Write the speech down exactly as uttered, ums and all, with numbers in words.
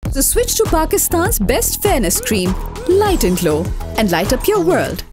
So switch to Pakistan's best fairness cream, Light and Glow, and light up your world.